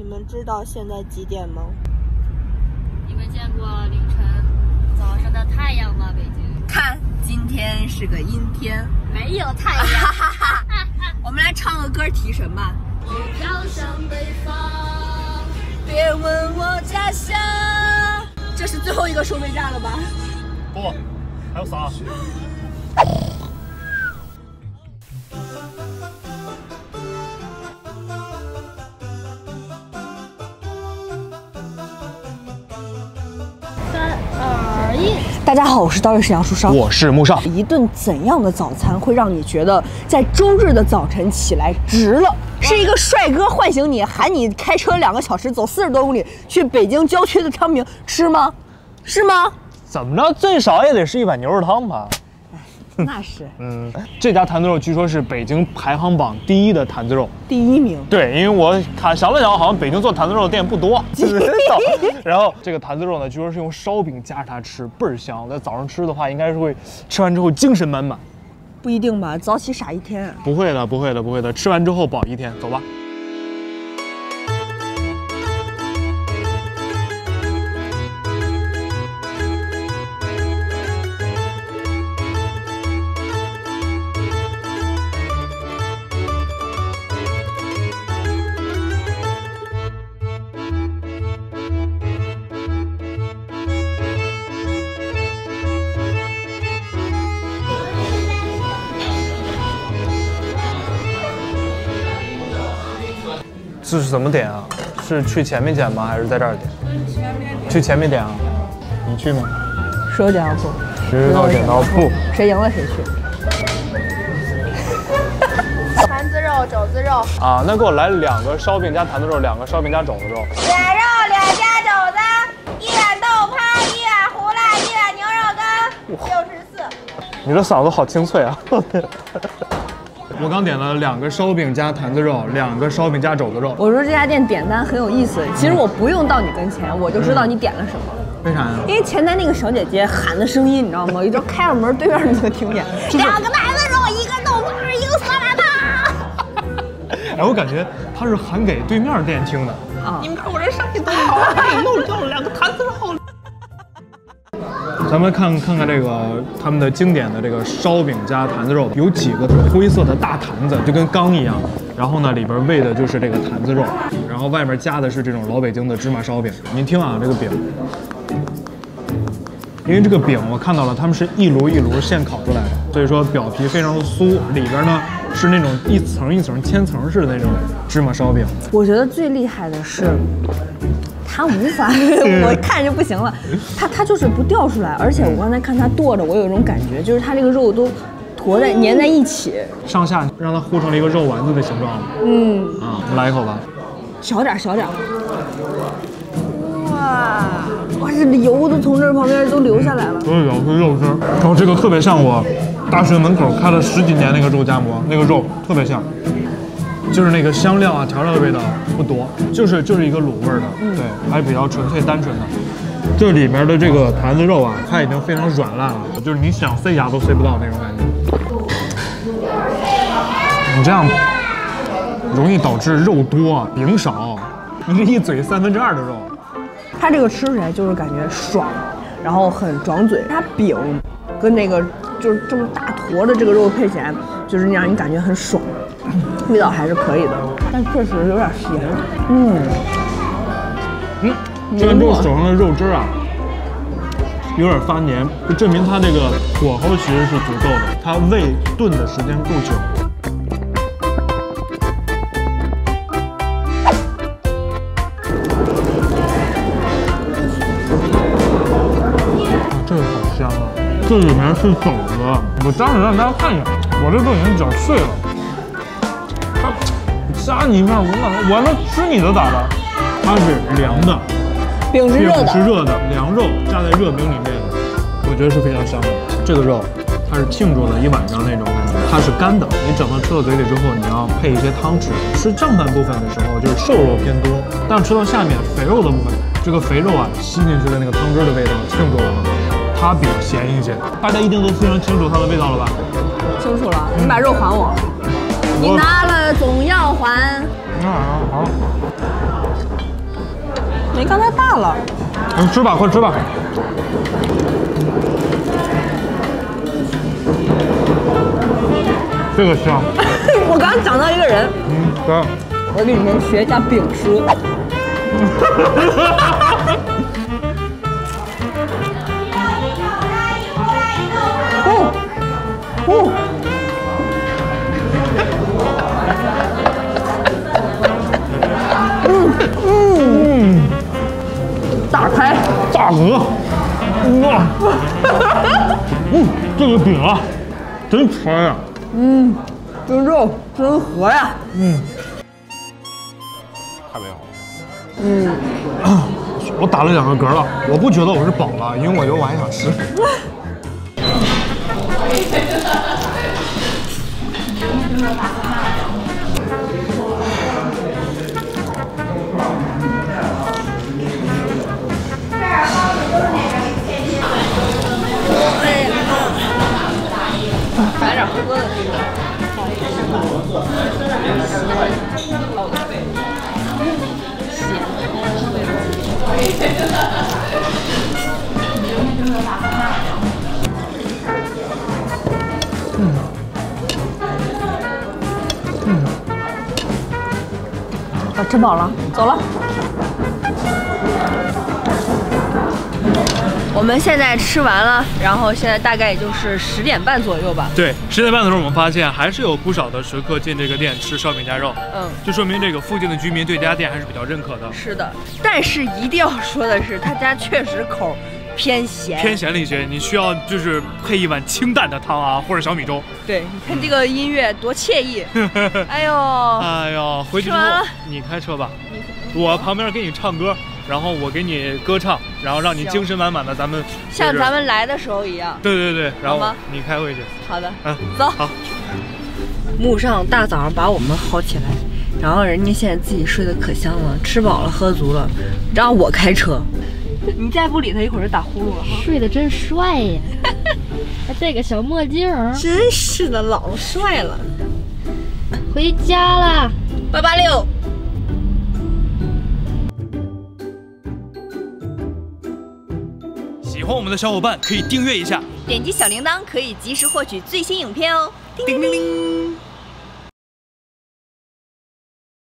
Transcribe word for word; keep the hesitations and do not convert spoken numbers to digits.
们知道现在几点吗？ 你们见过凌晨早上的太阳吗？北京看，今天是个阴天， 没有太阳。 我们来唱个歌提神吧。 飘向北方， 别问我家乡。这是最后一个收费站了吧？ 不，还有仨。 大家好，我是刀月是杨树梢， 我是木少。 一顿怎样的早餐会让你觉得在周日的早晨起来值了？是一个帅哥唤醒你，喊你开车两个小时走四十多公里去北京郊区的昌平吃吗？是吗？ 怎么着，最少也得是一碗牛肉汤吧？ 那是。 嗯，这家坛子肉据说是北京排行榜第一的坛子肉， 第一名。 对，因为我看想了想，好像北京做坛子肉的店不多。然后这个坛子肉呢，据说是用烧饼夹着它吃，倍儿香。在早上吃的话，应该是会吃完之后精神满满。 不一定吧，早起傻一天。 不会的，不会的，不会的，吃完之后饱一天。走吧。这是怎么点啊？是去前面点吗？还是在这儿点？去前面点啊？你去吗？ 石头剪刀布。 石头剪刀布。 谁赢了谁去。 坛子肉、肘子肉。 啊，那给我来两个烧饼加坛子肉，两个烧饼加肘子肉。 俩肉俩加肘子，一碗豆泡，一碗胡辣，一碗牛肉羹，六十四。 你的嗓子好清脆啊！我刚点了两个烧饼加坛子肉，两个烧饼加肘子肉。 我说这家店点单很有意思，其实我不用到你跟前，我就知道你点了什么。 为啥呀？ 因为前台那个小姐姐喊的声音，你知道吗？一直开了门，对面你能听见。两个坛子肉，一个豆泡，一个酸辣汤。 哎，我感觉他是喊给对面店听的。 啊！ 你们看我这生意多好，哎，又要了两个坛子肉。咱们看看看这个他们的经典的这个烧饼加坛子肉，有几个灰色的大坛子，就跟缸一样。然后呢，里边喂的就是这个坛子肉，然后外面加的是这种老北京的芝麻烧饼。您听啊，这个饼，因为这个饼我看到了，他们是一炉一炉现烤出来的，所以说表皮非常的酥，里边呢是那种一层一层千层式的那种芝麻烧饼。 我觉得最厉害的是。它无法，我看着不行了，它它就是不掉出来，而且我刚才看它剁着，我有一种感觉，就是它这个肉都坨在粘在一起， 上下让它糊成了一个肉丸子的形状了。 嗯， 啊，我们来一口吧， 小点小点。哇哇，这油都从这旁边都流下来了。 所有是肉汁，然后这个特别像我大学门口开了十几年那个肉夹馍，那个肉特别像。就是那个香料啊、调料的味道不多，就是就是一个卤味儿的，嗯、对，还比较纯粹单纯的。这里面的这个坛子肉啊，它已经非常软烂了，就是你想塞牙都塞不到那种感觉。你这样容易导致肉多饼少，你这一嘴三分之二的肉。 它这个吃起来就是感觉爽，然后很壮嘴。它饼跟那个就是这么大坨的这个肉配起来，就是让你感觉很爽。味道还是可以的，但确实有点咸。嗯嗯，这个肉手上的肉汁啊，有点发黏，就证明它这个火候其实是足够的，它未炖的时间够久。啊，这个好香啊！这里面是肘子，我当时让大家看一眼，我这都已经搅碎了。夹你一面，我哪我能吃你的咋的？它是凉的， 饼是热的， 饼是热的，凉肉夹在热饼里面，我觉得是非常香的。这个肉它是庆祝了一晚上那种感觉，它是干的，你整个吃到嘴里之后，你要配一些汤吃。吃上半部分的时候就是瘦肉偏多，但吃到下面肥肉的部分，这个肥肉啊吸进去的那个汤汁的味道庆祝了，它比较咸一些。大家一定都非常清楚它的味道了吧？ 清楚了，你把肉还我。你拿了总要还。 啊好。 了。 你吃吧，快吃吧。这个香。 我刚刚讲到一个人， 嗯，对。 我给你们学一下饼书。哦哦。嗯嗯。大开大鹅，哇！嗯，这个饼啊，真甜呀。 嗯，这肉真合呀。 嗯，太美好了。嗯，我打了两个嗝了，我不觉得我是饱了，因为我觉得我还想吃。 来点喝的这个。嗯嗯，我吃饱了，走了。我们现在吃完了，然后现在大概也就是十点半左右吧。 对，十点半的时候我们发现还是有不少的食客进这个店吃烧饼夹肉，嗯，就说明这个附近的居民对这家店还是比较认可的。 是的，但是一定要说的是，他家确实口偏咸， 偏咸了一些，你需要就是配一碗清淡的汤啊，或者小米粥。 对，你看这个音乐多惬意。哎呦， 哎呦，回去之后你开车吧，我旁边给你唱歌。然后我给你歌唱，然后让你精神满满的，咱们像咱们来的时候一样。 对对对，然后你开回去。 好的， 嗯， 走。 好。 木上大早上把我们薅起来，然后人家现在自己睡得可香了，吃饱了喝足了，让我开车。你再不理他，一会儿就打呼噜了。 睡得真帅呀，还戴个小墨镜儿。 真是的，老帅了。 回家了， 八八六。 喜欢我们的小伙伴可以订阅一下， 点击小铃铛可以及时获取最新影片哦。 叮铃铃。